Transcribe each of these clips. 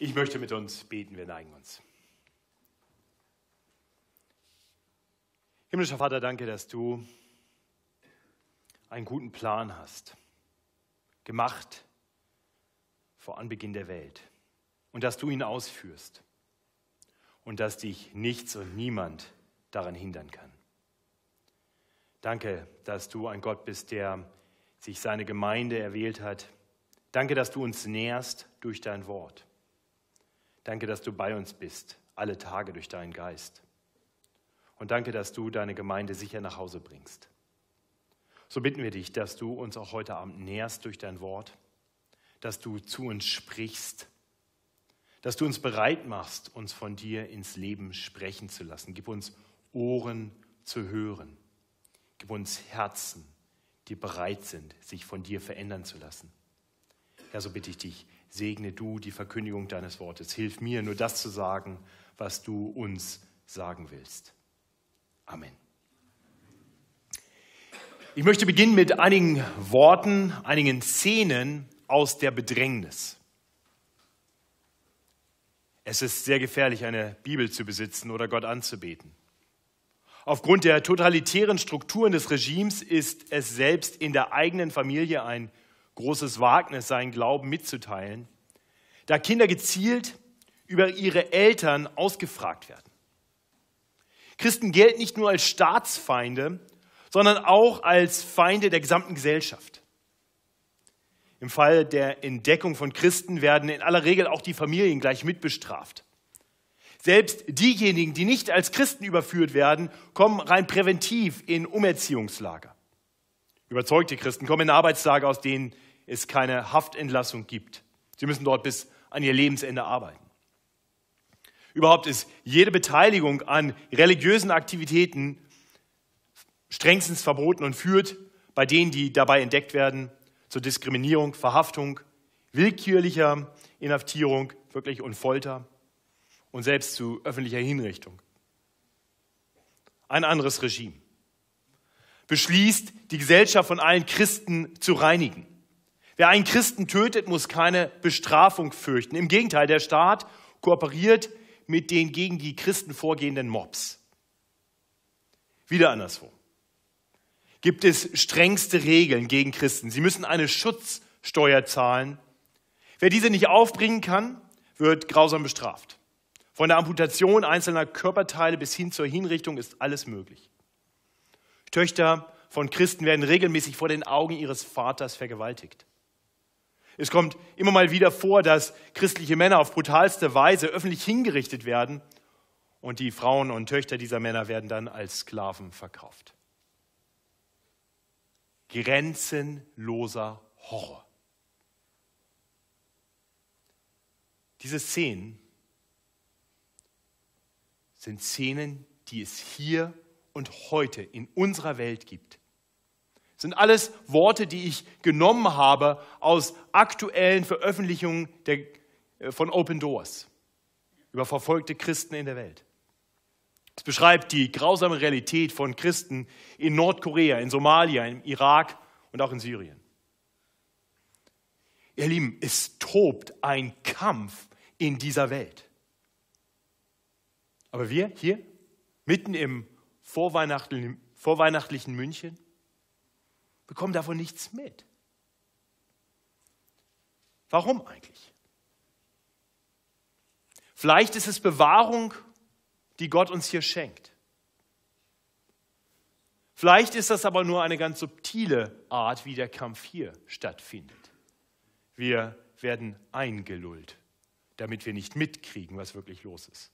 Ich möchte mit uns beten, wir neigen uns. Himmlischer Vater, danke, dass du einen guten Plan hast, gemacht vor Anbeginn der Welt und dass du ihn ausführst und dass dich nichts und niemand daran hindern kann. Danke, dass du ein Gott bist, der sich seine Gemeinde erwählt hat. Danke, dass du uns nährst durch dein Wort. Danke, dass du bei uns bist, alle Tage durch deinen Geist. Und danke, dass du deine Gemeinde sicher nach Hause bringst. So bitten wir dich, dass du uns auch heute Abend nährst durch dein Wort, dass du zu uns sprichst, dass du uns bereit machst, uns von dir ins Leben sprechen zu lassen. Gib uns Ohren zu hören. Gib uns Herzen, die bereit sind, sich von dir verändern zu lassen. Herr, so bitte ich dich, segne du die Verkündigung deines Wortes. Hilf mir, nur das zu sagen, was du uns sagen willst. Amen. Ich möchte beginnen mit einigen Worten, einigen Szenen aus der Bedrängnis. Es ist sehr gefährlich, eine Bibel zu besitzen oder Gott anzubeten. Aufgrund der totalitären Strukturen des Regimes ist es selbst in der eigenen Familie ein großes Wagnis, seinen Glauben mitzuteilen, da Kinder gezielt über ihre Eltern ausgefragt werden. Christen gelten nicht nur als Staatsfeinde, sondern auch als Feinde der gesamten Gesellschaft. Im Fall der Entdeckung von Christen werden in aller Regel auch die Familien gleich mitbestraft. Selbst diejenigen, die nicht als Christen überführt werden, kommen rein präventiv in Umerziehungslager. Überzeugte Christen kommen in Arbeitslager, aus denen es keine Haftentlassung gibt. Sie müssen dort bis an ihr Lebensende arbeiten. Überhaupt ist jede Beteiligung an religiösen Aktivitäten strengstens verboten und führt bei denen, die dabei entdeckt werden, zur Diskriminierung, Verhaftung, willkürlicher Inhaftierung, wirklich und Folter und selbst zu öffentlicher Hinrichtung. Ein anderes Regime beschließt, die Gesellschaft von allen Christen zu reinigen. Wer einen Christen tötet, muss keine Bestrafung fürchten. Im Gegenteil, der Staat kooperiert mit den gegen die Christen vorgehenden Mobs. Wieder anderswo. Gibt es strengste Regeln gegen Christen. Sie müssen eine Schutzsteuer zahlen. Wer diese nicht aufbringen kann, wird grausam bestraft. Von der Amputation einzelner Körperteile bis hin zur Hinrichtung ist alles möglich. Töchter von Christen werden regelmäßig vor den Augen ihres Vaters vergewaltigt. Es kommt immer mal wieder vor, dass christliche Männer auf brutalste Weise öffentlich hingerichtet werden und die Frauen und Töchter dieser Männer werden dann als Sklaven verkauft. Grenzenloser Horror. Diese Szenen sind Szenen, die es hier und heute in unserer Welt gibt. Das sind alles Worte, die ich genommen habe aus aktuellen Veröffentlichungen von Open Doors über verfolgte Christen in der Welt. Es beschreibt die grausame Realität von Christen in Nordkorea, in Somalia, im Irak und auch in Syrien. Ihr Lieben, es tobt ein Kampf in dieser Welt. Aber wir hier, mitten im vorweihnachtlichen München, bekommen davon nichts mit. Warum eigentlich? Vielleicht ist es Bewahrung, die Gott uns hier schenkt. Vielleicht ist das aber nur eine ganz subtile Art, wie der Kampf hier stattfindet. Wir werden eingelullt, damit wir nicht mitkriegen, was wirklich los ist.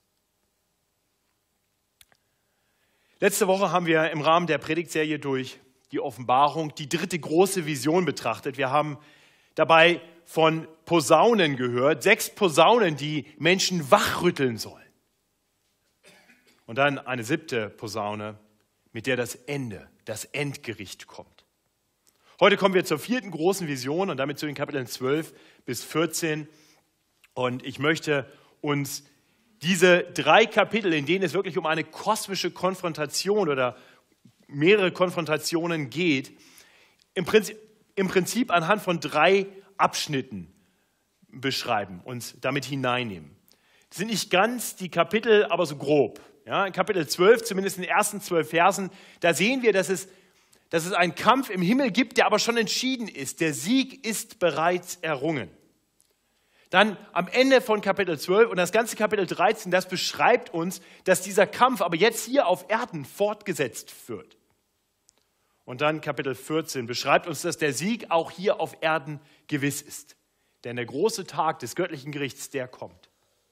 Letzte Woche haben wir im Rahmen der Predigtserie durch die Offenbarung die dritte große Vision betrachtet. Wir haben dabei von Posaunen gehört, 6 Posaunen, die Menschen wachrütteln sollen. Und dann eine 7. Posaune, mit der das Ende, das Endgericht kommt. Heute kommen wir zur 4. großen Vision und damit zu den Kapiteln 12 bis 14. Und ich möchte uns diese 3 Kapitel, in denen es wirklich um eine kosmische Konfrontation oder mehrere Konfrontationen geht, im Prinzip anhand von 3 Abschnitten beschreiben, uns damit hineinnehmen. Das sind nicht ganz die Kapitel, aber so grob. Ja, in Kapitel 12, zumindest in den ersten 12 Versen, da sehen wir, dass es einen Kampf im Himmel gibt, der aber schon entschieden ist. Der Sieg ist bereits errungen. Dann am Ende von Kapitel 12 und das ganze Kapitel 13, das beschreibt uns, dass dieser Kampf aber jetzt hier auf Erden fortgesetzt wird. Und dann Kapitel 14 beschreibt uns, dass der Sieg auch hier auf Erden gewiss ist. Denn der große Tag des göttlichen Gerichts, der kommt.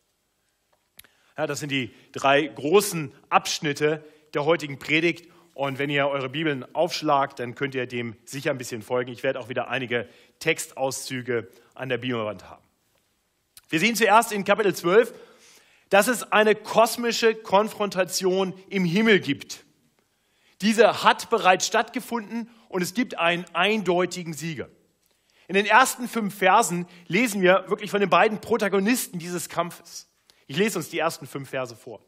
Ja, das sind die 3 großen Abschnitte der heutigen Predigt. Und wenn ihr eure Bibeln aufschlagt, dann könnt ihr dem sicher ein bisschen folgen. Ich werde auch wieder einige Textauszüge an der Bibelwand haben. Wir sehen zuerst in Kapitel 12, dass es eine kosmische Konfrontation im Himmel gibt. Diese hat bereits stattgefunden und es gibt einen eindeutigen Sieger. In den ersten 5 Versen lesen wir wirklich von den beiden Protagonisten dieses Kampfes. Ich lese uns die ersten 5 Verse vor.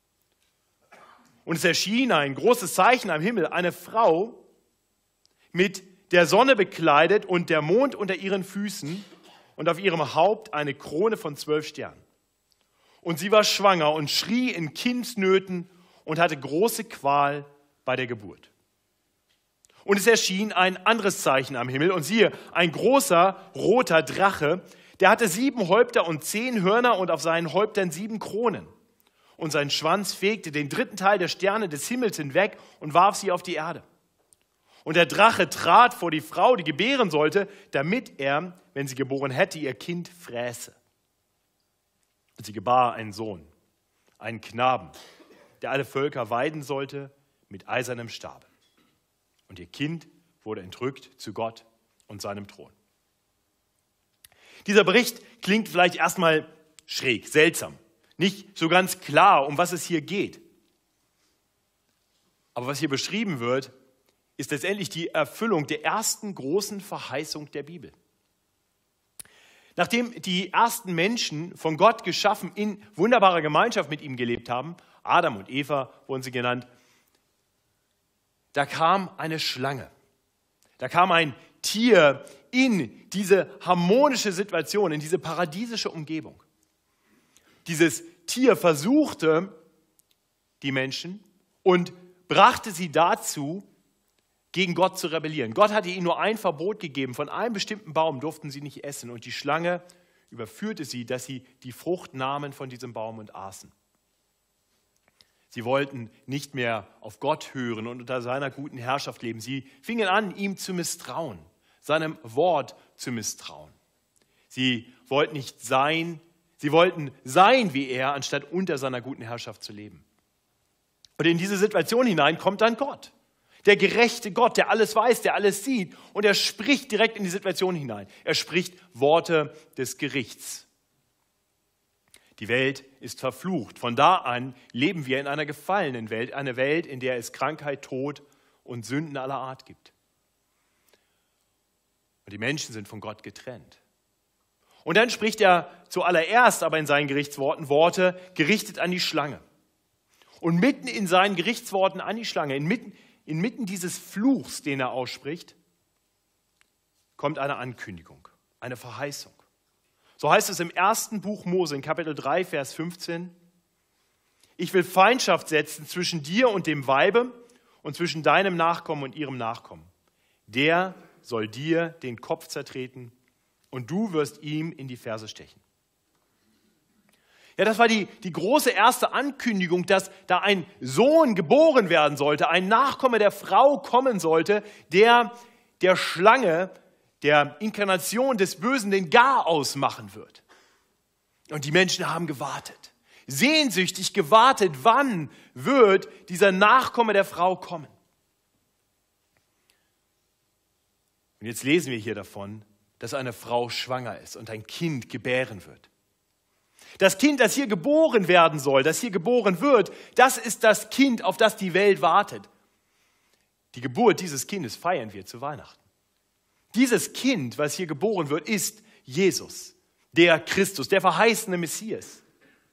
Und es erschien ein großes Zeichen am Himmel, eine Frau mit der Sonne bekleidet und der Mond unter ihren Füßen und auf ihrem Haupt eine Krone von 12 Sternen. Und sie war schwanger und schrie in Kindsnöten und hatte große Qual bei der Geburt. Und es erschien ein anderes Zeichen am Himmel und siehe, ein großer roter Drache, der hatte 7 Häupter und 10 Hörner und auf seinen Häuptern 7 Kronen. Und sein Schwanz fegte den 3. Teil der Sterne des Himmels hinweg und warf sie auf die Erde. Und der Drache trat vor die Frau, die gebären sollte, damit er, wenn sie geboren hätte, ihr Kind fräße. Und sie gebar einen Sohn, einen Knaben, der alle Völker weiden sollte mit eisernem Stabe. Und ihr Kind wurde entrückt zu Gott und seinem Thron. Dieser Bericht klingt vielleicht erstmal schräg, seltsam. Nicht so ganz klar, um was es hier geht. Aber was hier beschrieben wird, ist letztendlich die Erfüllung der ersten großen Verheißung der Bibel. Nachdem die ersten Menschen von Gott geschaffen in wunderbarer Gemeinschaft mit ihm gelebt haben, Adam und Eva wurden sie genannt, da kam eine Schlange. Da kam ein Tier in diese harmonische Situation, in diese paradiesische Umgebung. Dieses Tier versuchte die Menschen und brachte sie dazu, gegen Gott zu rebellieren. Gott hatte ihnen nur ein Verbot gegeben, von einem bestimmten Baum durften sie nicht essen. Und die Schlange überführte sie, dass sie die Frucht nahmen von diesem Baum und aßen. Sie wollten nicht mehr auf Gott hören und unter seiner guten Herrschaft leben. Sie fingen an, ihm zu misstrauen, seinem Wort zu misstrauen. Sie wollten sein wie er, anstatt unter seiner guten Herrschaft zu leben. Und in diese Situation hinein kommt dann Gott. Der gerechte Gott, der alles weiß, der alles sieht. Und er spricht direkt in die Situation hinein. Er spricht Worte des Gerichts. Die Welt ist verflucht. Von da an leben wir in einer gefallenen Welt, eine Welt, in der es Krankheit, Tod und Sünden aller Art gibt. Und die Menschen sind von Gott getrennt. Und dann spricht er zuallererst aber in seinen Gerichtsworten Worte gerichtet an die Schlange. Und mitten in seinen Gerichtsworten an die Schlange, inmitten dieses Fluchs, den er ausspricht, kommt eine Ankündigung, eine Verheißung. So heißt es im 1. Buch Mose, in Kapitel 3, Vers 15, ich will Feindschaft setzen zwischen dir und dem Weibe und zwischen deinem Nachkommen und ihrem Nachkommen. Der soll dir den Kopf zertreten und du wirst ihm in die Ferse stechen. Ja, das war die große erste Ankündigung, dass da ein Sohn geboren werden sollte, ein Nachkomme der Frau kommen sollte, der Schlange, der Inkarnation des Bösen den Garaus machen wird. Und die Menschen haben gewartet, sehnsüchtig gewartet, wann wird dieser Nachkomme der Frau kommen. Und jetzt lesen wir hier davon, dass eine Frau schwanger ist und ein Kind gebären wird. Das Kind, das hier geboren werden soll, das hier geboren wird, das ist das Kind, auf das die Welt wartet. Die Geburt dieses Kindes feiern wir zu Weihnachten. Dieses Kind, was hier geboren wird, ist Jesus, der Christus, der verheißene Messias.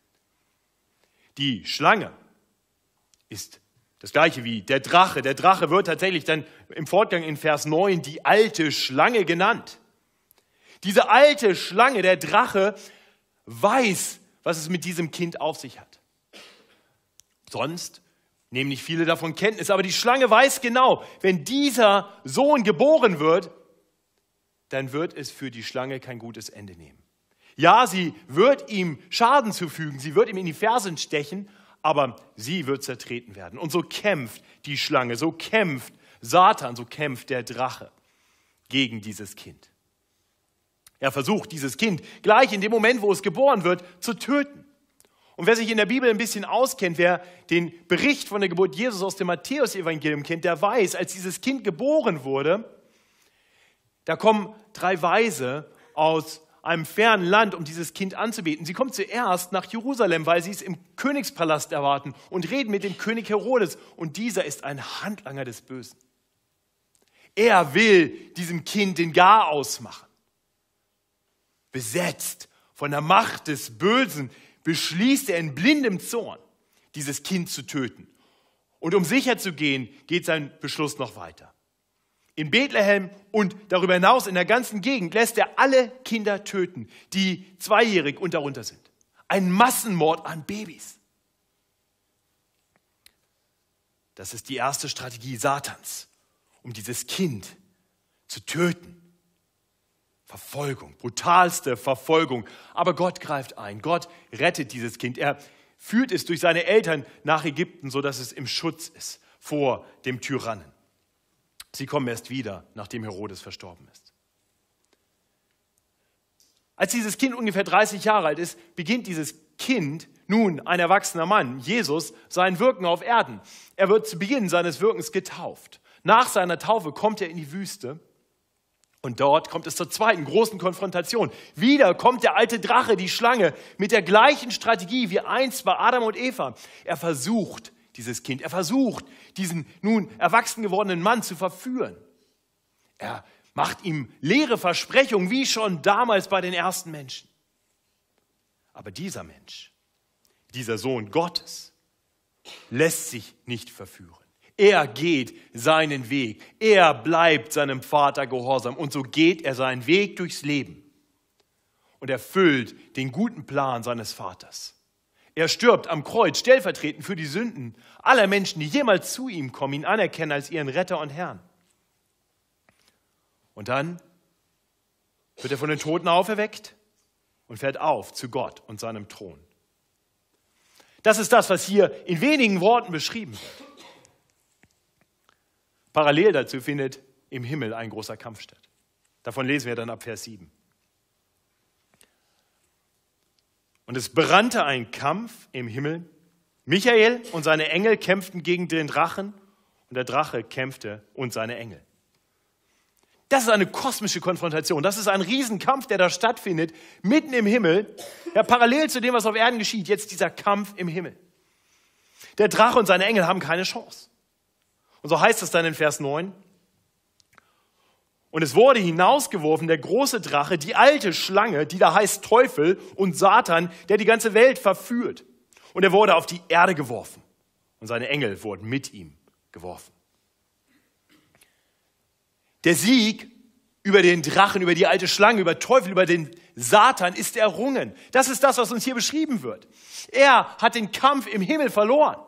Die Schlange ist das gleiche wie der Drache. Der Drache wird tatsächlich dann im Fortgang in Vers 9 die alte Schlange genannt. Diese alte Schlange, der Drache, weiß, was es mit diesem Kind auf sich hat. Sonst nehmen nicht viele davon Kenntnis, aber die Schlange weiß genau, wenn dieser Sohn geboren wird, dann wird es für die Schlange kein gutes Ende nehmen. Ja, sie wird ihm Schaden zufügen, sie wird ihm in die Fersen stechen, aber sie wird zertreten werden. Und so kämpft die Schlange, so kämpft Satan, so kämpft der Drache gegen dieses Kind. Er versucht, dieses Kind gleich in dem Moment, wo es geboren wird, zu töten. Und wer sich in der Bibel ein bisschen auskennt, wer den Bericht von der Geburt Jesus aus dem Matthäus-Evangelium kennt, der weiß, als dieses Kind geboren wurde, da kommen 3 Weise aus einem fernen Land, um dieses Kind anzubeten. Sie kommen zuerst nach Jerusalem, weil sie es im Königspalast erwarten und reden mit dem König Herodes. Und dieser ist ein Handlanger des Bösen. Er will diesem Kind den Garaus machen. Besetzt von der Macht des Bösen beschließt er in blindem Zorn, dieses Kind zu töten. Und um sicher zu gehen, geht sein Beschluss noch weiter. In Bethlehem und darüber hinaus in der ganzen Gegend lässt er alle Kinder töten, die 2-jährig und darunter sind. Ein Massenmord an Babys. Das ist die erste Strategie Satans, um dieses Kind zu töten. Verfolgung, brutalste Verfolgung. Aber Gott greift ein. Gott rettet dieses Kind. Er führt es durch seine Eltern nach Ägypten, sodass es im Schutz ist vor dem Tyrannen. Sie kommen erst wieder, nachdem Herodes verstorben ist. Als dieses Kind ungefähr 30 Jahre alt ist, beginnt dieses Kind, nun ein erwachsener Mann, Jesus, sein Wirken auf Erden. Er wird zu Beginn seines Wirkens getauft. Nach seiner Taufe kommt er in die Wüste und dort kommt es zur zweiten großen Konfrontation. Wieder kommt der alte Drache, die Schlange, mit der gleichen Strategie wie einst bei Adam und Eva. Er versucht, dieses Kind, er versucht, diesen nun erwachsen gewordenen Mann zu verführen. Er macht ihm leere Versprechungen, wie schon damals bei den ersten Menschen. Aber dieser Mensch, dieser Sohn Gottes, lässt sich nicht verführen. Er geht seinen Weg. Er bleibt seinem Vater gehorsam. Und so geht er seinen Weg durchs Leben und erfüllt den guten Plan seines Vaters. Er stirbt am Kreuz stellvertretend für die Sünden aller Menschen, die jemals zu ihm kommen, ihn anerkennen als ihren Retter und Herrn. Und dann wird er von den Toten auferweckt und fährt auf zu Gott und seinem Thron. Das ist das, was hier in wenigen Worten beschrieben wird. Parallel dazu findet im Himmel ein großer Kampf statt. Davon lesen wir dann ab Vers 7. Und es brannte ein Kampf im Himmel. Michael und seine Engel kämpften gegen den Drachen und der Drache kämpfte und seine Engel. Das ist eine kosmische Konfrontation. Das ist ein Riesenkampf, der da stattfindet, mitten im Himmel. Ja, parallel zu dem, was auf Erden geschieht, jetzt dieser Kampf im Himmel. Der Drache und seine Engel haben keine Chance. Und so heißt es dann in Vers 9. Und es wurde hinausgeworfen, der große Drache, die alte Schlange, die da heißt Teufel und Satan, der die ganze Welt verführt. Und er wurde auf die Erde geworfen. Und seine Engel wurden mit ihm geworfen. Der Sieg über den Drachen, über die alte Schlange, über Teufel, über den Satan ist errungen. Das ist das, was uns hier beschrieben wird. Er hat den Kampf im Himmel verloren.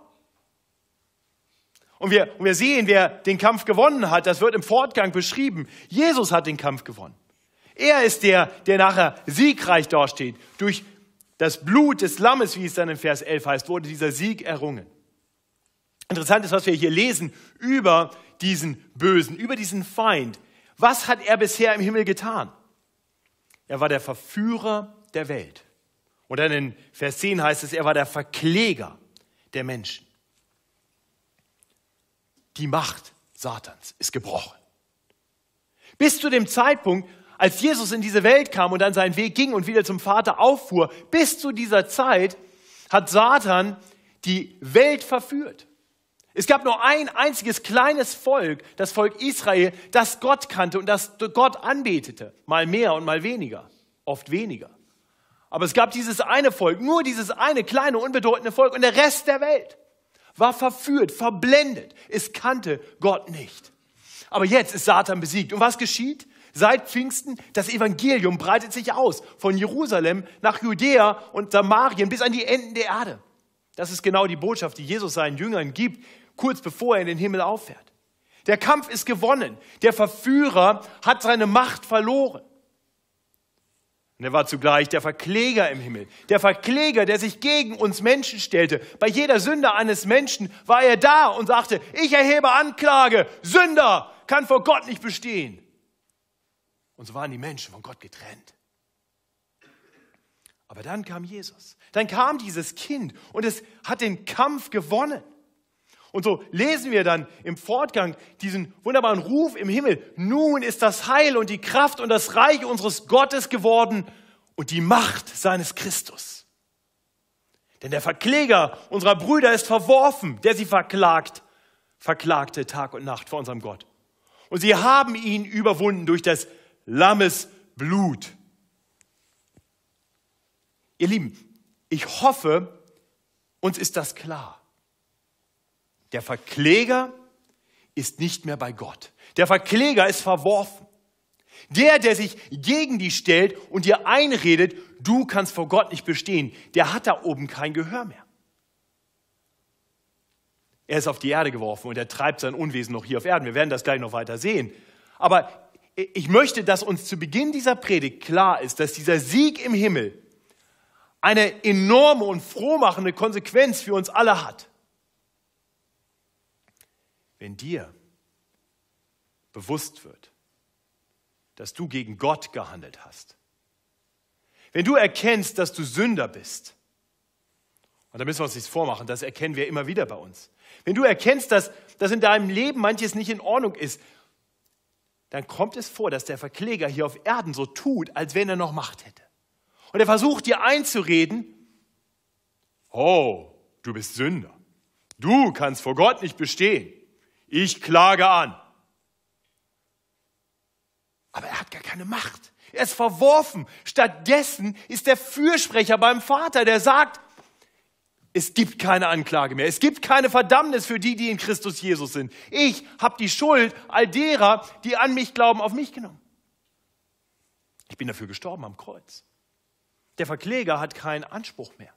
Und wir sehen, wer den Kampf gewonnen hat, das wird im Fortgang beschrieben. Jesus hat den Kampf gewonnen. Er ist der nachher siegreich dasteht. Durch das Blut des Lammes, wie es dann in Vers 11 heißt, wurde dieser Sieg errungen. Interessant ist, was wir hier lesen über diesen Bösen, über diesen Feind. Was hat er bisher im Himmel getan? Er war der Verführer der Welt. Und dann in Vers 10 heißt es, er war der Verkläger der Menschen. Die Macht Satans ist gebrochen. Bis zu dem Zeitpunkt, als Jesus in diese Welt kam und dann seinen Weg ging und wieder zum Vater auffuhr, bis zu dieser Zeit hat Satan die Welt verführt. Es gab nur ein einziges kleines Volk, das Volk Israel, das Gott kannte und das Gott anbetete. Mal mehr und mal weniger, oft weniger. Aber es gab dieses eine Volk, nur dieses eine kleine, unbedeutende Volk und der Rest der Welt war verführt, verblendet. Es kannte Gott nicht. Aber jetzt ist Satan besiegt. Und was geschieht? seit Pfingsten, das Evangelium breitet sich aus. Von Jerusalem nach Judäa und Samarien bis an die Enden der Erde. Das ist genau die Botschaft, die Jesus seinen Jüngern gibt, kurz bevor er in den Himmel auffährt. Der Kampf ist gewonnen. Der Verführer hat seine Macht verloren. Und er war zugleich der Verkläger im Himmel. Der Verkläger, der sich gegen uns Menschen stellte. Bei jeder Sünde eines Menschen war er da und sagte, ich erhebe Anklage. Sünder kann vor Gott nicht bestehen. Und so waren die Menschen von Gott getrennt. Aber dann kam Jesus. Dann kam dieses Kind und es hat den Kampf gewonnen. Und so lesen wir dann im Fortgang diesen wunderbaren Ruf im Himmel. Nun ist das Heil und die Kraft und das Reich unseres Gottes geworden und die Macht seines Christus. Denn der Verkläger unserer Brüder ist verworfen, der sie verklagte Tag und Nacht vor unserem Gott. Und sie haben ihn überwunden durch des Lammes Blut. Ihr Lieben, ich hoffe, uns ist das klar. Der Verkläger ist nicht mehr bei Gott. Der Verkläger ist verworfen. Der sich gegen dich stellt und dir einredet, du kannst vor Gott nicht bestehen, der hat da oben kein Gehör mehr. Er ist auf die Erde geworfen und er treibt sein Unwesen noch hier auf Erden. Wir werden das gleich noch weiter sehen. Aber ich möchte, dass uns zu Beginn dieser Predigt klar ist, dass dieser Sieg im Himmel eine enorme und frohmachende Konsequenz für uns alle hat. Wenn dir bewusst wird, dass du gegen Gott gehandelt hast, wenn du erkennst, dass du Sünder bist, und da müssen wir uns nichts vormachen, das erkennen wir immer wieder bei uns. Wenn du erkennst, dass in deinem Leben manches nicht in Ordnung ist, dann kommt es vor, dass der Verkläger hier auf Erden so tut, als wenn er noch Macht hätte. Und er versucht dir einzureden, oh, du bist Sünder. Du kannst vor Gott nicht bestehen. Ich klage an. Aber er hat gar keine Macht. Er ist verworfen. Stattdessen ist der Fürsprecher beim Vater, der sagt, es gibt keine Anklage mehr. Es gibt keine Verdammnis für die, die in Christus Jesus sind. Ich habe die Schuld all derer, die an mich glauben, auf mich genommen. Ich bin dafür gestorben am Kreuz. Der Verkläger hat keinen Anspruch mehr.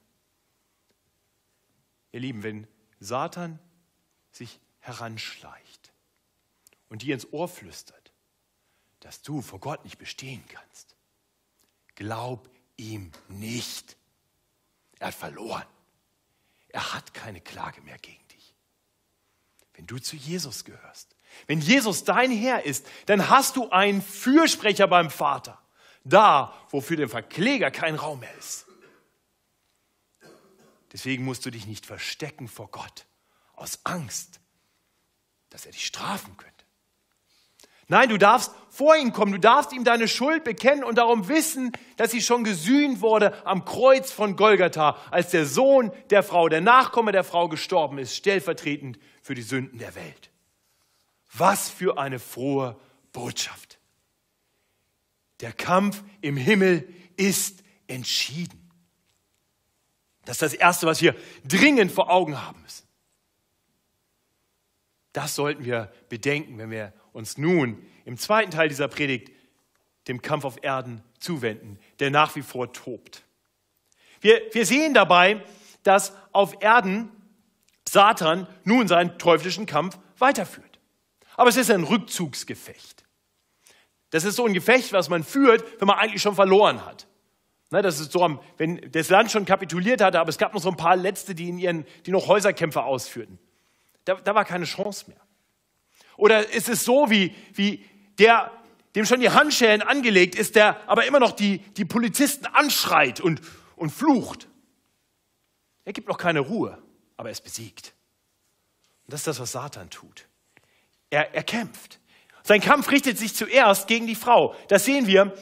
Ihr Lieben, wenn Satan sich heranschleicht und dir ins Ohr flüstert, dass du vor Gott nicht bestehen kannst, glaub ihm nicht. Er hat verloren. Er hat keine Klage mehr gegen dich. Wenn du zu Jesus gehörst, wenn Jesus dein Herr ist, dann hast du einen Fürsprecher beim Vater. Da, wo für den Verkläger kein Raum mehr ist. Deswegen musst du dich nicht verstecken vor Gott, aus Angst, dass er dich strafen könnte. Nein, du darfst vor ihn kommen, du darfst ihm deine Schuld bekennen und darum wissen, dass sie schon gesühnt wurde am Kreuz von Golgatha, als der Sohn der Frau, der Nachkomme der Frau gestorben ist, stellvertretend für die Sünden der Welt. Was für eine frohe Botschaft. Der Kampf im Himmel ist entschieden. Das ist das Erste, was wir dringend vor Augen haben müssen. Das sollten wir bedenken, wenn wir uns nun im zweiten Teil dieser Predigt dem Kampf auf Erden zuwenden, der nach wie vor tobt. Wir sehen dabei, dass auf Erden Satan nun seinen teuflischen Kampf weiterführt. Aber es ist ein Rückzugsgefecht. Das ist so ein Gefecht, was man führt, wenn man eigentlich schon verloren hat. Das ist so, wenn das Land schon kapituliert hatte, aber es gab noch so ein paar Letzte, die noch Häuserkämpfe ausführten. Da war keine Chance mehr. Oder ist es so, wie dem schon die Handschellen angelegt ist, der aber immer noch die Polizisten anschreit und flucht. Er gibt noch keine Ruhe, aber er ist besiegt. Und das ist das, was Satan tut. Er kämpft. Sein Kampf richtet sich zuerst gegen die Frau. Das sehen wir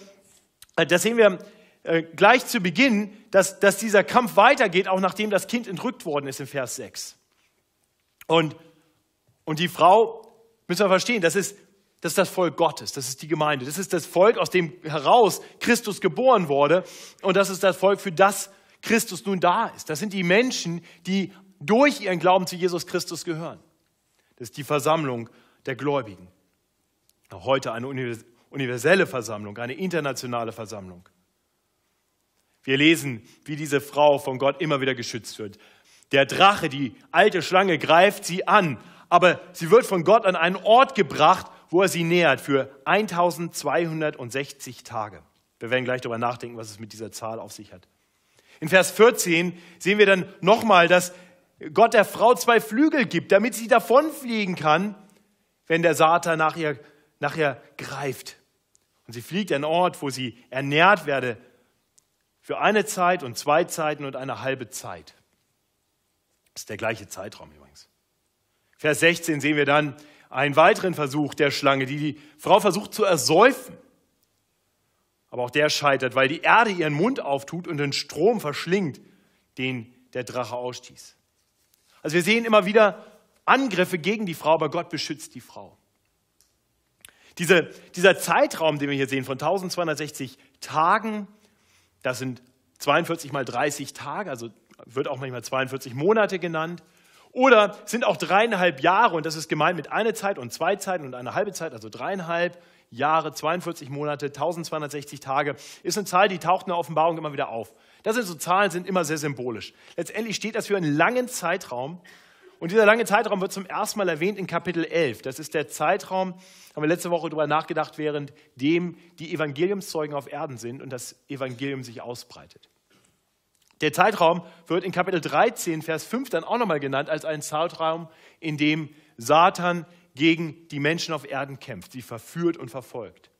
gleich zu Beginn, dass dieser Kampf weitergeht, auch nachdem das Kind entrückt worden ist in Vers 6. Und die Frau, müssen wir verstehen, das ist das Volk Gottes, das ist die Gemeinde. Das ist das Volk, aus dem heraus Christus geboren wurde. Und das ist das Volk, für das Christus nun da ist. Das sind die Menschen, die durch ihren Glauben zu Jesus Christus gehören. Das ist die Versammlung der Gläubigen. Auch heute eine universelle Versammlung, eine internationale Versammlung. Wir lesen, wie diese Frau von Gott immer wieder geschützt wird. Der Drache, die alte Schlange, greift sie an, aber sie wird von Gott an einen Ort gebracht, wo er sie nährt für 1260 Tage. Wir werden gleich darüber nachdenken, was es mit dieser Zahl auf sich hat. In Vers 14 sehen wir dann nochmal, dass Gott der Frau 2 Flügel gibt, damit sie davonfliegen kann, wenn der Satan nach ihr greift. Und sie fliegt an einen Ort, wo sie ernährt werde für eine Zeit und 2 Zeiten und eine halbe Zeit. Das ist der gleiche Zeitraum übrigens. Vers 16 sehen wir dann einen weiteren Versuch der Schlange, die Frau versucht zu ersäufen. Aber auch der scheitert, weil die Erde ihren Mund auftut und den Strom verschlingt, den der Drache ausstieß. Also wir sehen immer wieder Angriffe gegen die Frau, aber Gott beschützt die Frau. Dieser Zeitraum, den wir hier sehen, von 1260 Tagen, das sind 42 mal 30 Tage, also wird auch manchmal 42 Monate genannt. Oder sind auch 3,5 Jahre, und das ist gemeint mit einer Zeit und 2 Zeiten und eine halbe Zeit, also 3,5 Jahre, 42 Monate, 1260 Tage, ist eine Zahl, die taucht in der Offenbarung immer wieder auf. Das sind so Zahlen, sind immer sehr symbolisch. Letztendlich steht das für einen langen Zeitraum. Und dieser lange Zeitraum wird zum ersten Mal erwähnt in Kapitel 11. Das ist der Zeitraum, haben wir letzte Woche darüber nachgedacht, während dem die Evangeliumszeugen auf Erden sind und das Evangelium sich ausbreitet. Der Zeitraum wird in Kapitel 13, Vers 5 dann auch nochmal genannt als ein Zeitraum, in dem Satan gegen die Menschen auf Erden kämpft, sie verführt und verfolgt.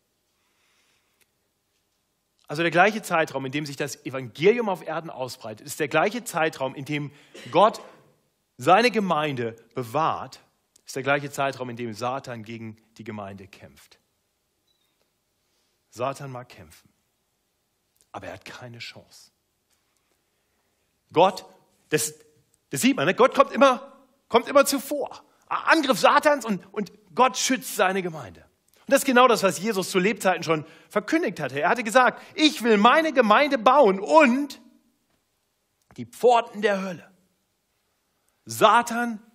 Also der gleiche Zeitraum, in dem sich das Evangelium auf Erden ausbreitet, ist der gleiche Zeitraum, in dem Gott seine Gemeinde bewahrt, ist der gleiche Zeitraum, in dem Satan gegen die Gemeinde kämpft. Satan mag kämpfen, aber er hat keine Chance. Gott, das sieht man, ne? Gott kommt immer zuvor. Angriff Satans und Gott schützt seine Gemeinde. Und das ist genau das, was Jesus zu Lebzeiten schon verkündigt hatte. Er hatte gesagt, ich will meine Gemeinde bauen und die Pforten der Hölle. Satan,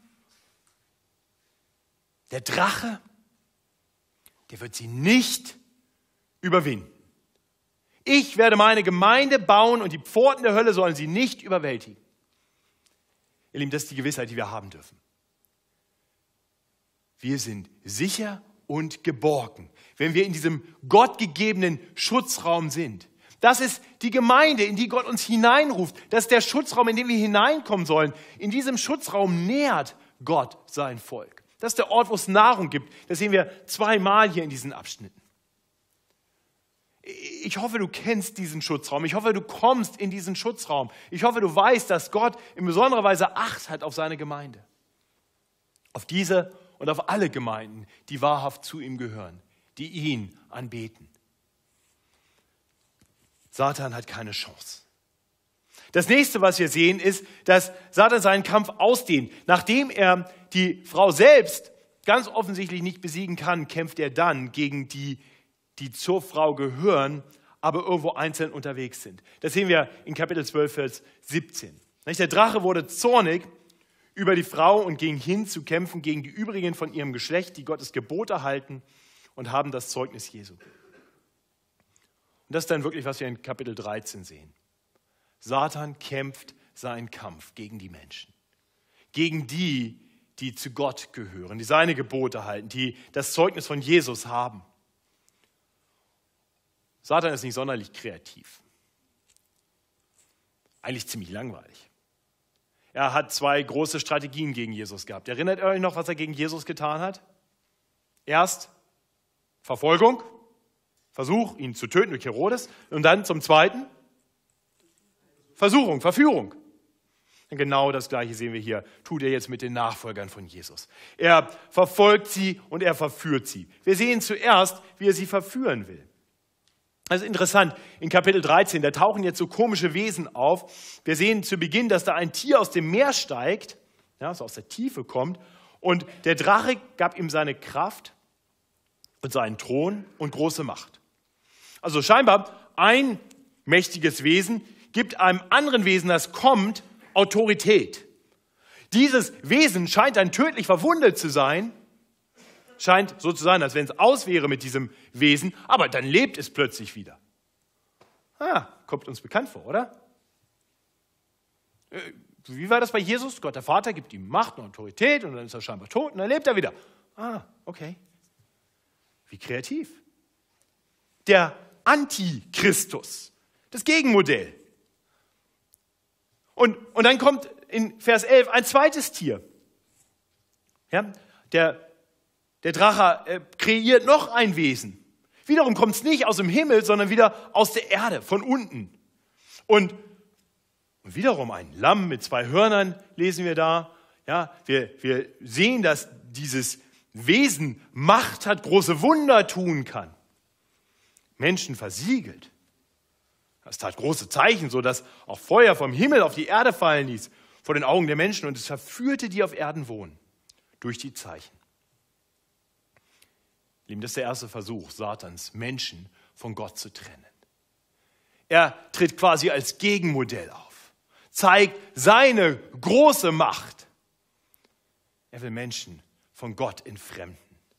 der Drache, der wird sie nicht überwinden. Ich werde meine Gemeinde bauen und die Pforten der Hölle sollen sie nicht überwältigen. Ihr Lieben, das ist die Gewissheit, die wir haben dürfen. Wir sind sicher und geborgen, wenn wir in diesem gottgegebenen Schutzraum sind. Das ist die Gemeinde, in die Gott uns hineinruft. Das ist der Schutzraum, in den wir hineinkommen sollen. In diesem Schutzraum nährt Gott sein Volk. Das ist der Ort, wo es Nahrung gibt. Das sehen wir 2-mal hier in diesen Abschnitten. Ich hoffe, du kennst diesen Schutzraum. Ich hoffe, du kommst in diesen Schutzraum. Ich hoffe, du weißt, dass Gott in besonderer Weise Acht hat auf seine Gemeinde. Auf diese und auf alle Gemeinden, die wahrhaft zu ihm gehören, die ihn anbeten. Satan hat keine Chance. Das nächste, was wir sehen, ist, dass Satan seinen Kampf ausdehnt. Nachdem er die Frau selbst ganz offensichtlich nicht besiegen kann, kämpft er dann gegen die zur Frau gehören, aber irgendwo einzeln unterwegs sind. Das sehen wir in Kapitel 12, Vers 17. Der Drache wurde zornig über die Frau und ging hin zu kämpfen gegen die übrigen von ihrem Geschlecht, die Gottes Gebote halten und haben das Zeugnis Jesu. Und das ist dann wirklich, was wir in Kapitel 13 sehen. Satan kämpft seinen Kampf gegen die Menschen. Gegen die zu Gott gehören, die seine Gebote halten, die das Zeugnis von Jesus haben. Satan ist nicht sonderlich kreativ. Eigentlich ziemlich langweilig. Er hat 2 große Strategien gegen Jesus gehabt. Erinnert ihr euch noch, was er gegen Jesus getan hat? Erst Verfolgung, Versuch, ihn zu töten durch Herodes. Und dann zum Zweiten Versuchung, Verführung. Und genau das Gleiche sehen wir hier, tut er jetzt mit den Nachfolgern von Jesus. Er verfolgt sie und er verführt sie. Wir sehen zuerst, wie er sie verführen will. Das ist interessant, in Kapitel 13, da tauchen jetzt so komische Wesen auf. Wir sehen zu Beginn, dass da ein Tier aus dem Meer steigt, ja, so aus der Tiefe kommt, und der Drache gab ihm seine Kraft und seinen Thron und große Macht. Also scheinbar ein mächtiges Wesen gibt einem anderen Wesen, das kommt, Autorität. Dieses Wesen scheint dann tödlich verwundet zu sein scheint so zu sein, als wenn es aus wäre mit diesem Wesen, aber dann lebt es plötzlich wieder. Kommt uns bekannt vor, oder? Wie war das bei Jesus? Gott, der Vater, gibt ihm Macht und Autorität und dann ist er scheinbar tot und dann lebt er wieder. Okay. Wie kreativ. Der Antichristus, das Gegenmodell. Und dann kommt in Vers 11 ein zweites Tier. Ja, der Drache kreiert noch ein Wesen. Wiederum kommt es nicht aus dem Himmel, sondern wieder aus der Erde, von unten. Und wiederum ein Lamm mit 2 Hörnern lesen wir da. Ja, wir sehen, dass dieses Wesen Macht hat, große Wunder tun kann. Menschen versiegelt. Das tat große Zeichen, sodass auch Feuer vom Himmel auf die Erde fallen ließ, vor den Augen der Menschen. Und es verführte, die auf Erden wohnen, durch die Zeichen. Lieben, das ist der erste Versuch Satans, Menschen von Gott zu trennen. Er tritt quasi als Gegenmodell auf, zeigt seine große Macht. Er will Menschen von Gott entfremden.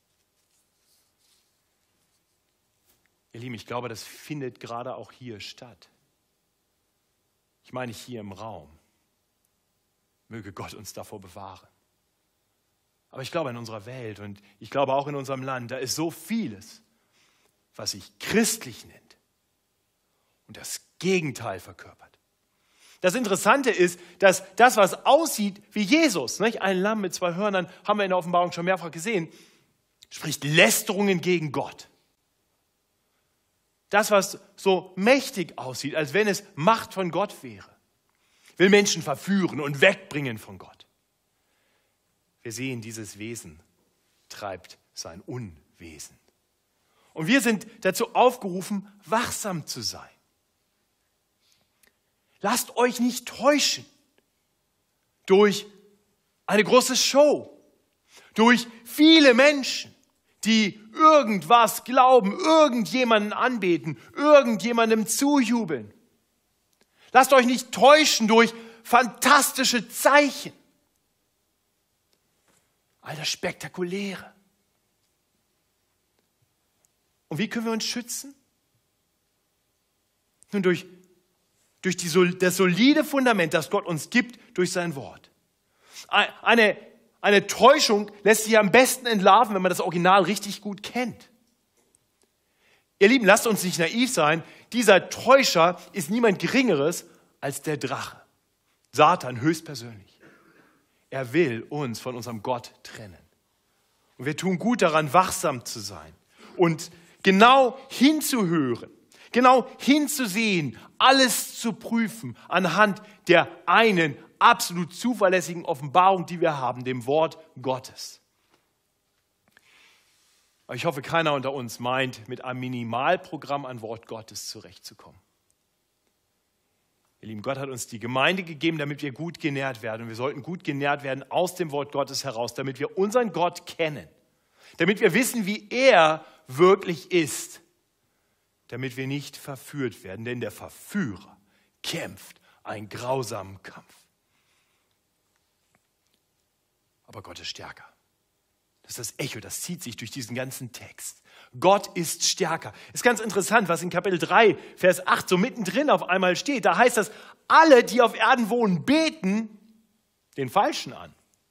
Ihr Lieben, ich glaube, das findet gerade auch hier statt. Ich meine hier im Raum. Möge Gott uns davor bewahren. Aber ich glaube in unserer Welt und ich glaube auch in unserem Land, da ist so vieles, was sich christlich nennt und das Gegenteil verkörpert. Das Interessante ist, dass das, was aussieht wie Jesus, nicht? Ein Lamm mit 2 Hörnern, haben wir in der Offenbarung schon mehrfach gesehen, spricht Lästerungen gegen Gott. Das, was so mächtig aussieht, als wenn es Macht von Gott wäre, will Menschen verführen und wegbringen von Gott. Wir sehen, dieses Wesen treibt sein Unwesen. Und wir sind dazu aufgerufen, wachsam zu sein. Lasst euch nicht täuschen durch eine große Show, durch viele Menschen, die irgendwas glauben, irgendjemanden anbeten, irgendjemandem zujubeln. Lasst euch nicht täuschen durch fantastische Zeichen. All das Spektakuläre. Und wie können wir uns schützen? Nun durch das solide Fundament, das Gott uns gibt durch sein Wort. Eine Täuschung lässt sich am besten entlarven, wenn man das Original richtig gut kennt. Ihr Lieben, lasst uns nicht naiv sein. Dieser Täuscher ist niemand Geringeres als der Drache. Satan höchstpersönlich. Er will uns von unserem Gott trennen. Und wir tun gut daran, wachsam zu sein und genau hinzuhören, genau hinzusehen, alles zu prüfen anhand der einen absolut zuverlässigen Offenbarung, die wir haben, dem Wort Gottes. Aber ich hoffe, keiner unter uns meint, mit einem Minimalprogramm an Wort Gottes zurechtzukommen. Ihr Lieben, Gott hat uns die Gemeinde gegeben, damit wir gut genährt werden. Und wir sollten gut genährt werden aus dem Wort Gottes heraus, damit wir unseren Gott kennen, damit wir wissen, wie er wirklich ist, damit wir nicht verführt werden, denn der Verführer kämpft einen grausamen Kampf. Aber Gott ist stärker. Das ist das Echo, das zieht sich durch diesen ganzen Text. Gott ist stärker. Ist ganz interessant, was in Kapitel 3, Vers 8 so mittendrin auf einmal steht. Da heißt das, alle, die auf Erden wohnen, beten den Falschen an.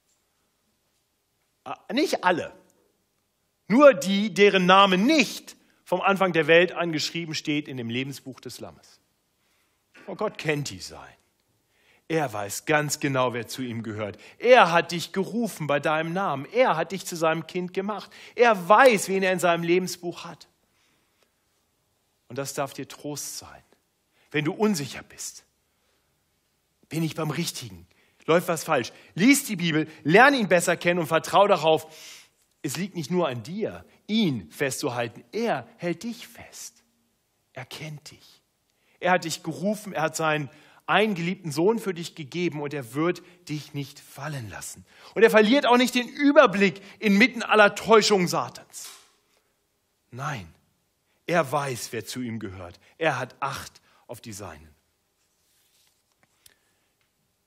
Nicht alle. Nur die, deren Name nicht vom Anfang der Welt angeschrieben steht in dem Lebensbuch des Lammes. Oh, Gott kennt die sein. Er weiß ganz genau, wer zu ihm gehört. Er hat dich gerufen bei deinem Namen. Er hat dich zu seinem Kind gemacht. Er weiß, wen er in seinem Lebensbuch hat. Und das darf dir Trost sein. Wenn du unsicher bist, bin ich beim Richtigen? Läuft was falsch? Lies die Bibel, lerne ihn besser kennen und vertraue darauf, es liegt nicht nur an dir, ihn festzuhalten. Er hält dich fest. Er kennt dich. Er hat dich gerufen, er hat seinen einen geliebten Sohn für dich gegeben und er wird dich nicht fallen lassen. Und er verliert auch nicht den Überblick inmitten aller Täuschungen Satans. Nein, er weiß, wer zu ihm gehört. Er hat Acht auf die Seinen.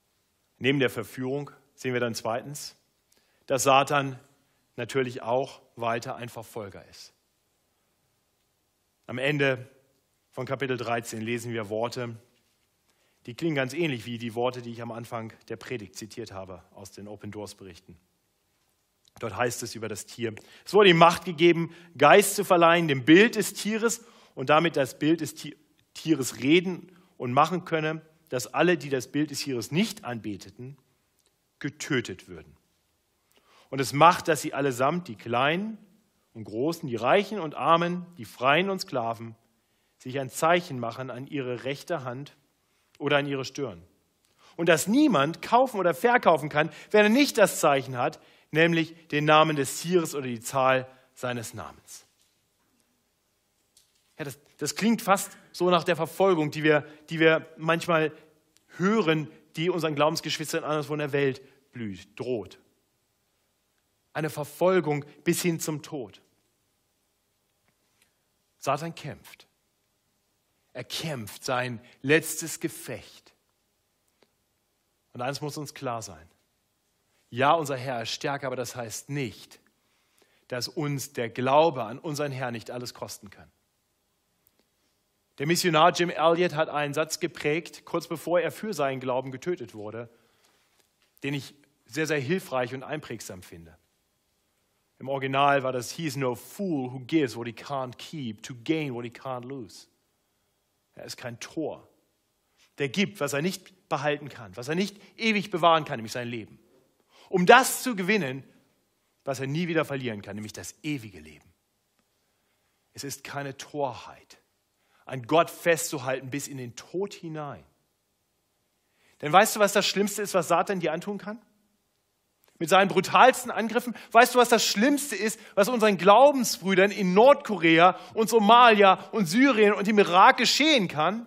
Neben der Verführung sehen wir dann zweitens, dass Satan natürlich auch weiter ein Verfolger ist. Am Ende von Kapitel 13 lesen wir Worte, die klingen ganz ähnlich wie die Worte, die ich am Anfang der Predigt zitiert habe aus den Open Doors Berichten. Dort heißt es über das Tier: Es wurde ihm Macht gegeben, Geist zu verleihen, dem Bild des Tieres und damit das Bild des Tieres reden und machen könne, dass alle, die das Bild des Tieres nicht anbeteten, getötet würden. Und es macht, dass sie allesamt, die Kleinen und Großen, die Reichen und Armen, die Freien und Sklaven, sich ein Zeichen machen an ihre rechte Hand oder an ihre Stirn. Und dass niemand kaufen oder verkaufen kann, wenn er nicht das Zeichen hat, nämlich den Namen des Tieres oder die Zahl seines Namens. Ja, das klingt fast so nach der Verfolgung, die wir manchmal hören, die unseren Glaubensgeschwistern anderswo in der Welt droht. Eine Verfolgung bis hin zum Tod. Satan kämpft. Er kämpft sein letztes Gefecht. Und eines muss uns klar sein. Ja, unser Herr ist stärker, aber das heißt nicht, dass uns der Glaube an unseren Herrn nicht alles kosten kann. Der Missionar Jim Elliot hat einen Satz geprägt, kurz bevor er für seinen Glauben getötet wurde, den ich sehr, sehr hilfreich und einprägsam finde. Im Original war das: He is no fool who gives what he can't keep to gain what he can't lose. Er ist kein Tor. Der gibt, was er nicht behalten kann, was er nicht ewig bewahren kann, nämlich sein Leben. Um das zu gewinnen, was er nie wieder verlieren kann, nämlich das ewige Leben. Es ist keine Torheit, an Gott festzuhalten bis in den Tod hinein. Denn weißt du, was das Schlimmste ist, was Satan dir antun kann? Mit seinen brutalsten Angriffen. Weißt du, was das Schlimmste ist, was unseren Glaubensbrüdern in Nordkorea und Somalia und Syrien und im Irak geschehen kann?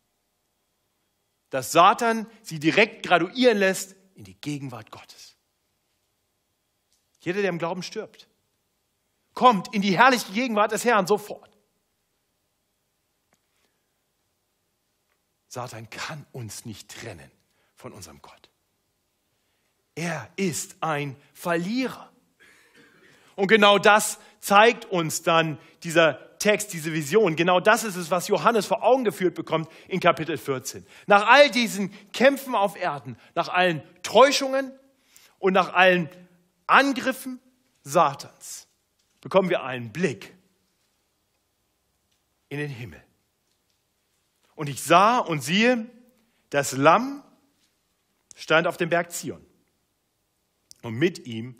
Dass Satan sie direkt graduieren lässt in die Gegenwart Gottes. Jeder, der im Glauben stirbt, kommt in die herrliche Gegenwart des Herrn sofort. Satan kann uns nicht trennen von unserem Gott. Er ist ein Verlierer. Und genau das zeigt uns dann dieser Text, diese Vision. Genau das ist es, was Johannes vor Augen geführt bekommt in Kapitel 14. Nach all diesen Kämpfen auf Erden, nach allen Täuschungen und nach allen Angriffen Satans, bekommen wir einen Blick in den Himmel. Und ich sah und siehe, das Lamm stand auf dem Berg Zion. Und mit ihm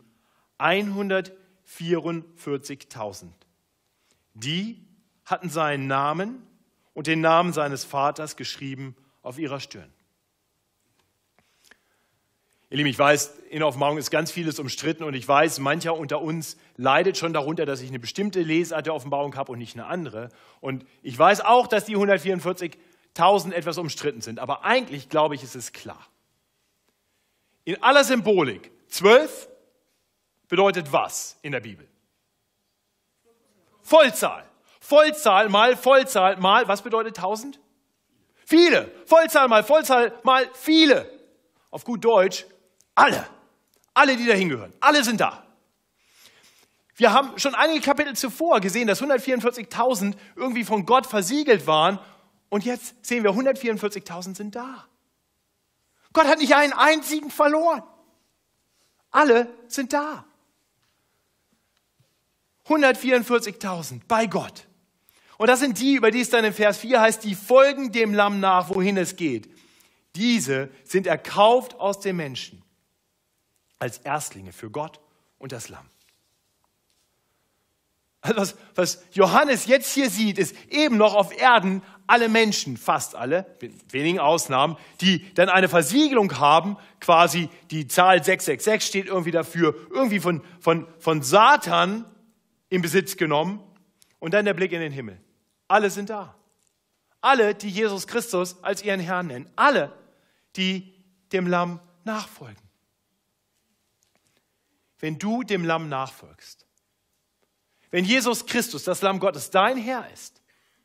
144.000. Die hatten seinen Namen und den Namen seines Vaters geschrieben auf ihrer Stirn. Ihr Lieben, ich weiß, in Offenbarung ist ganz vieles umstritten und ich weiß, mancher unter uns leidet schon darunter, dass ich eine bestimmte Lesart der Offenbarung habe und nicht eine andere. Und ich weiß auch, dass die 144.000 etwas umstritten sind. Aber eigentlich, glaube ich, ist es klar. In aller Symbolik, 12 bedeutet was in der Bibel? Vollzahl. Vollzahl mal, was bedeutet 1000? Viele. Vollzahl mal viele. Auf gut Deutsch, alle. Alle, die da hingehören. Alle sind da. Wir haben schon einige Kapitel zuvor gesehen, dass 144.000 irgendwie von Gott versiegelt waren. Und jetzt sehen wir, 144.000 sind da. Gott hat nicht einen einzigen verloren. Alle sind da. 144.000 bei Gott. Und das sind die, über die es dann in Vers 4 heißt, die folgen dem Lamm nach, wohin es geht. Diese sind erkauft aus den Menschen als Erstlinge für Gott und das Lamm. Also was Johannes jetzt hier sieht, ist eben noch auf Erden alle Menschen, fast alle, mit wenigen Ausnahmen, die dann eine Versiegelung haben, quasi die Zahl 666 steht irgendwie dafür, irgendwie von Satan in Besitz genommen und dann der Blick in den Himmel. Alle sind da. Alle, die Jesus Christus als ihren Herrn nennen. Alle, die dem Lamm nachfolgen. Wenn du dem Lamm nachfolgst, wenn Jesus Christus, das Lamm Gottes, dein Herr ist,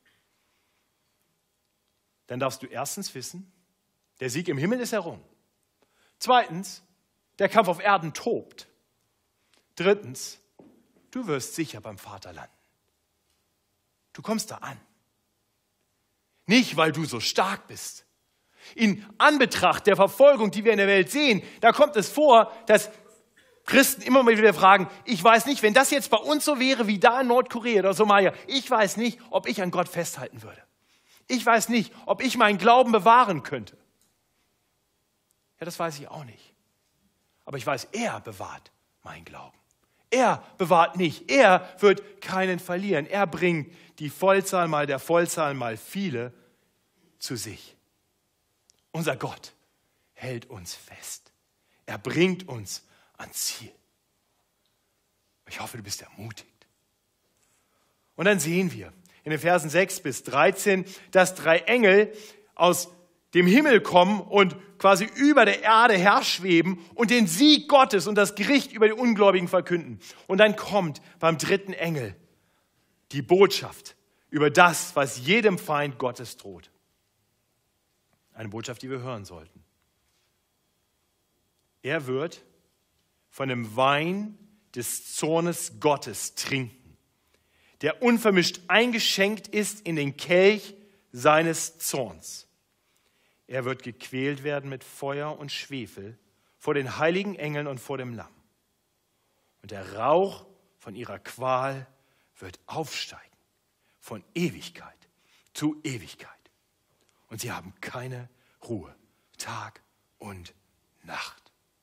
dann darfst du erstens wissen, der Sieg im Himmel ist errungen. Zweitens, der Kampf auf Erden tobt. Drittens, du wirst sicher beim Vater landen. Du kommst da an. Nicht, weil du so stark bist. In Anbetracht der Verfolgung, die wir in der Welt sehen, da kommt es vor, dass Christen immer mal wieder fragen, ich weiß nicht, wenn das jetzt bei uns so wäre wie da in Nordkorea oder Somalia, ich weiß nicht, ob ich an Gott festhalten würde. Ich weiß nicht, ob ich meinen Glauben bewahren könnte. Ja, das weiß ich auch nicht. Aber ich weiß, er bewahrt meinen Glauben. Er bewahrt mich. Er wird keinen verlieren. Er bringt die Vollzahl mal der Vollzahl mal viele zu sich. Unser Gott hält uns fest. Er bringt uns ans Ziel. Ich hoffe, du bist ermutigt. Und dann sehen wir in den Versen 6 bis 13, dass 3 Engel aus dem Himmel kommen und quasi über der Erde herschweben und den Sieg Gottes und das Gericht über die Ungläubigen verkünden. Und dann kommt beim 3. Engel die Botschaft über das, was jedem Feind Gottes droht. Eine Botschaft, die wir hören sollten. Er wird von dem Wein des Zornes Gottes trinken, der unvermischt eingeschenkt ist in den Kelch seines Zorns. Er wird gequält werden mit Feuer und Schwefel vor den heiligen Engeln und vor dem Lamm. Und der Rauch von ihrer Qual wird aufsteigen von Ewigkeit zu Ewigkeit. Und sie haben keine Ruhe, Tag und Nacht.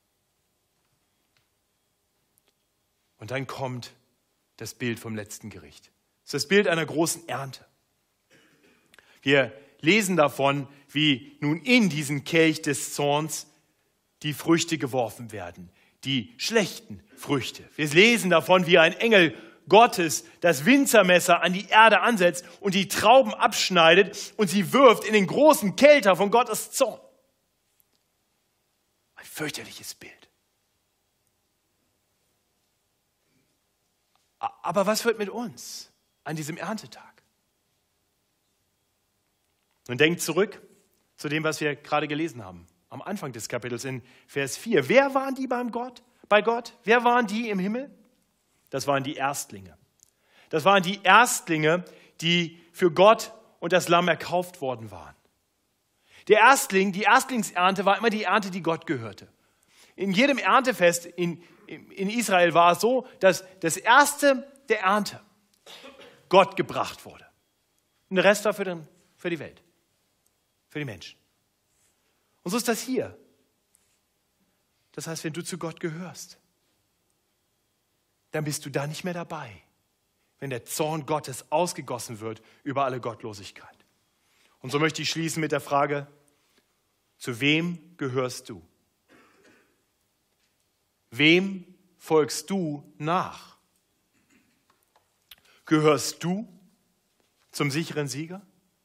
Und dann kommt das Bild vom letzten Gericht. Das ist das Bild einer großen Ernte. Wir lesen davon, wie nun in diesen Kelch des Zorns die Früchte geworfen werden, die schlechten Früchte. Wir lesen davon, wie ein Engel Gottes das Winzermesser an die Erde ansetzt und die Trauben abschneidet und sie wirft in den großen Kelter von Gottes Zorn. Ein fürchterliches Bild. Aber was wird mit uns an diesem Erntetag? Nun denkt zurück zu dem, was wir gerade gelesen haben, am Anfang des Kapitels in Vers 4. Wer waren die bei Gott? Wer waren die im Himmel? Das waren die Erstlinge. Das waren die Erstlinge, die für Gott und das Lamm erkauft worden waren. Die Erstlingsernte war immer die Ernte, die Gott gehörte. In jedem Erntefest in Israel war es so, dass das Erste der Ernte Gott gebracht wurde. Und der Rest war für die Welt, für die Menschen. Und so ist das hier. Das heißt, wenn du zu Gott gehörst, dann bist du da nicht mehr dabei, wenn der Zorn Gottes ausgegossen wird über alle Gottlosigkeit. Und so möchte ich schließen mit der Frage, zu wem gehörst du? Wem folgst du nach? Gehörst du zum sicheren Sieger?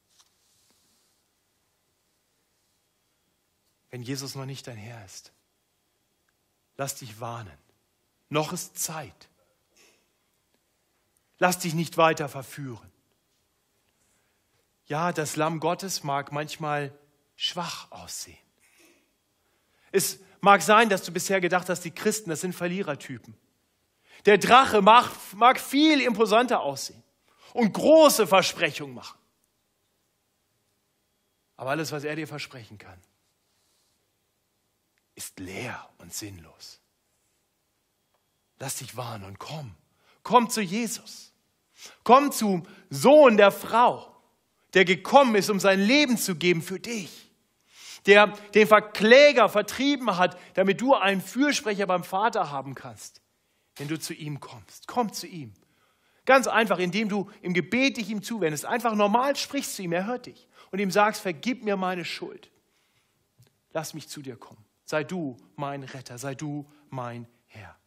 Wenn Jesus noch nicht dein Herr ist, lass dich warnen. Noch ist Zeit. Lass dich nicht weiter verführen. Ja, das Lamm Gottes mag manchmal schwach aussehen. Es mag sein, dass du bisher gedacht hast, die Christen, das sind Verlierertypen. Der Drache mag viel imposanter aussehen und große Versprechungen machen. Aber alles, was er dir versprechen kann, ist leer und sinnlos. Lass dich warnen und komm. Komm zu Jesus. Komm zum Sohn der Frau, der gekommen ist, um sein Leben zu geben für dich. Der den Verkläger vertrieben hat, damit du einen Fürsprecher beim Vater haben kannst, wenn du zu ihm kommst. Komm zu ihm. Ganz einfach, indem du im Gebet dich ihm zuwendest. Einfach normal sprichst zu ihm, er hört dich. Und ihm sagst, vergib mir meine Schuld. Lass mich zu dir kommen. Sei du mein Retter, sei du mein Herr.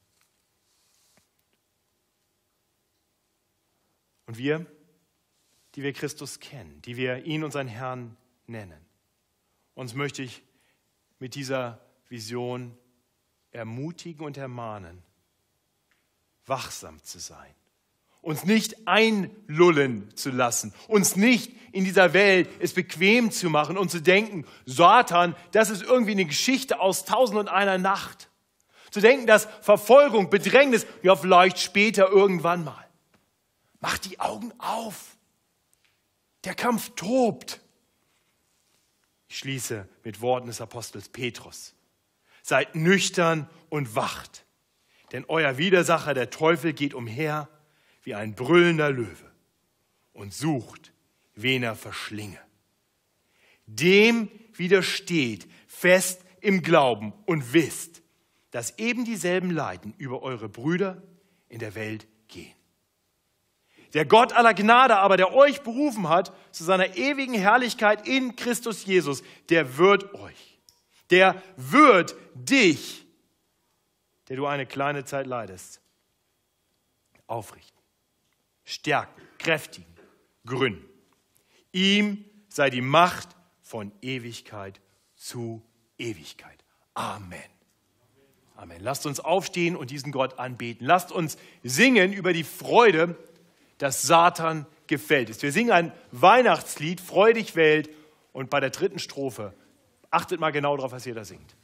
Und wir, die wir Christus kennen, die wir ihn unseren Herrn nennen, uns möchte ich mit dieser Vision ermutigen und ermahnen, wachsam zu sein, uns nicht einlullen zu lassen, uns nicht in dieser Welt es bequem zu machen und zu denken, Satan, das ist irgendwie eine Geschichte aus 1001 Nacht. Zu denken, dass Verfolgung, Bedrängnis, ja vielleicht später irgendwann mal. Macht die Augen auf. Der Kampf tobt. Ich schließe mit Worten des Apostels Petrus. Seid nüchtern und wacht, denn euer Widersacher, der Teufel, geht umher wie ein brüllender Löwe und sucht, wen er verschlinge. Dem widersteht fest im Glauben und wisst, dass eben dieselben Leiden über eure Brüder in der Welt gehen. Der Gott aller Gnade aber, der euch berufen hat zu seiner ewigen Herrlichkeit in Christus Jesus, der wird euch, der wird dich, der du eine kleine Zeit leidest, aufrichten, stärken, kräftigen, gründen. Ihm sei die Macht von Ewigkeit zu Ewigkeit. Amen. Amen. Lasst uns aufstehen und diesen Gott anbeten. Lasst uns singen über die Freude, dass Satan gefällt ist. Wir singen ein Weihnachtslied, Freu dich Welt, und bei der dritten Strophe achtet mal genau darauf, was ihr da singt.